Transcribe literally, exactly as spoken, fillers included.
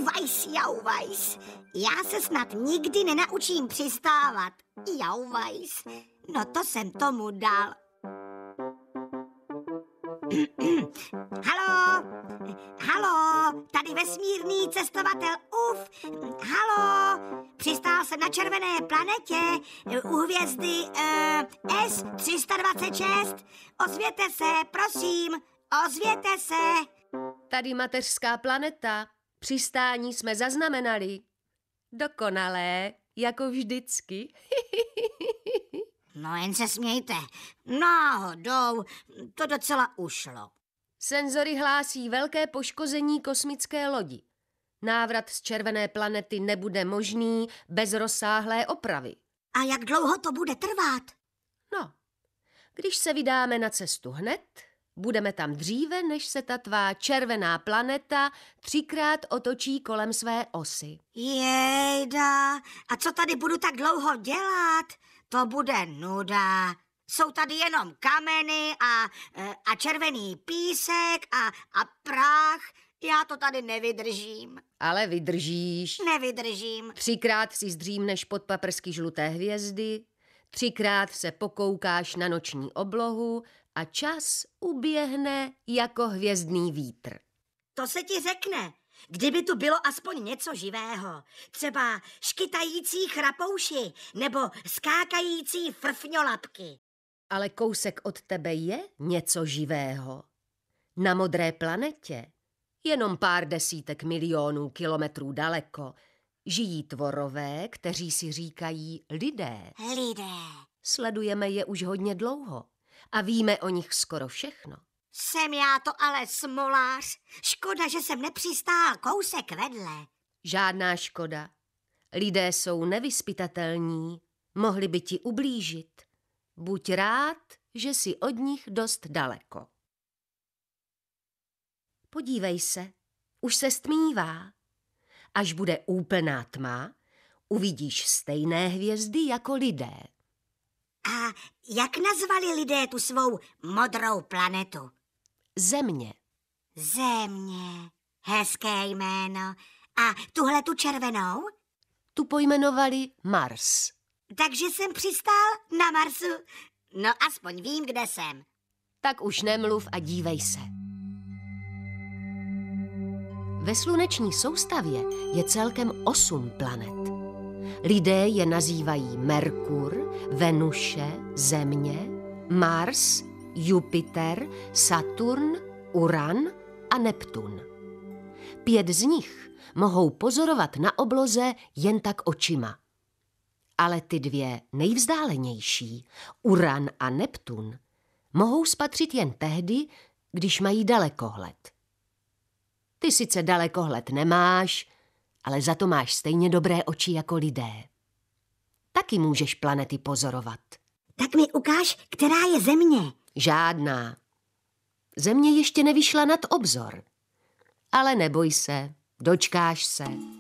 Jauvajs, jauvajs. Já se snad nikdy nenaučím přistávat. Jauvajs. No to jsem tomu dal. Halo, halo, tady vesmírný cestovatel Uf. Halo, přistál jsem na červené planetě u hvězdy uh, S tři sta dvacet šest. Ozvěte se, prosím, ozvěte se. Tady mateřská planeta. Přistání jsme zaznamenali. Dokonalé, jako vždycky. No jen se smějte. Náhodou, to docela ušlo. Senzory hlásí velké poškození kosmické lodi. Návrat z červené planety nebude možný bez rozsáhlé opravy. A jak dlouho to bude trvat? No, když se vydáme na cestu hned, budeme tam dříve, než se ta tvá červená planeta třikrát otočí kolem své osy. Jejda, a co tady budu tak dlouho dělat? To bude nuda. Jsou tady jenom kameny a, a červený písek a, a prach. Já to tady nevydržím. Ale vydržíš. Nevydržím. Třikrát si zdřímneš pod paprsky žluté hvězdy, třikrát se pokoukáš na noční oblohu a čas uběhne jako hvězdný vítr. To se ti řekne. Kdyby tu bylo aspoň něco živého, třeba škytající chrapouši nebo skákající frfňolapky. Ale kousek od tebe je něco živého. Na modré planetě, jenom pár desítek milionů kilometrů daleko, žijí tvorové, kteří si říkají lidé. Lidé. Sledujeme je už hodně dlouho a víme o nich skoro všechno. Jsem já to ale smolář. Škoda, že jsem nepřistál kousek vedle. Žádná škoda. Lidé jsou nevyzpytatelní, mohli by ti ublížit. Buď rád, že jsi od nich dost daleko. Podívej se, už se stmívá. Až bude úplná tma, uvidíš stejné hvězdy jako lidé. A jak nazvali lidé tu svou modrou planetu? Země. Země. Hezké jméno. A tuhle tu červenou? Tu pojmenovali Mars. Takže jsem přistál na Marsu. No aspoň vím, kde jsem. Tak už nemluv a dívej se. Ve sluneční soustavě je celkem osm planet. Lidé je nazývají Merkur, Venuše, Země, Mars, Jupiter, Saturn, Uran a Neptun. Pět z nich mohou pozorovat na obloze jen tak očima. Ale ty dvě nejvzdálenější, Uran a Neptun, mohou spatřit jen tehdy, když mají dalekohled. Ty sice dalekohled nemáš, ale za to máš stejně dobré oči jako lidé. Taky můžeš planety pozorovat. Tak mi ukáž, která je Země. Žádná. Země ještě nevyšla nad obzor. Ale neboj se, dočkáš se.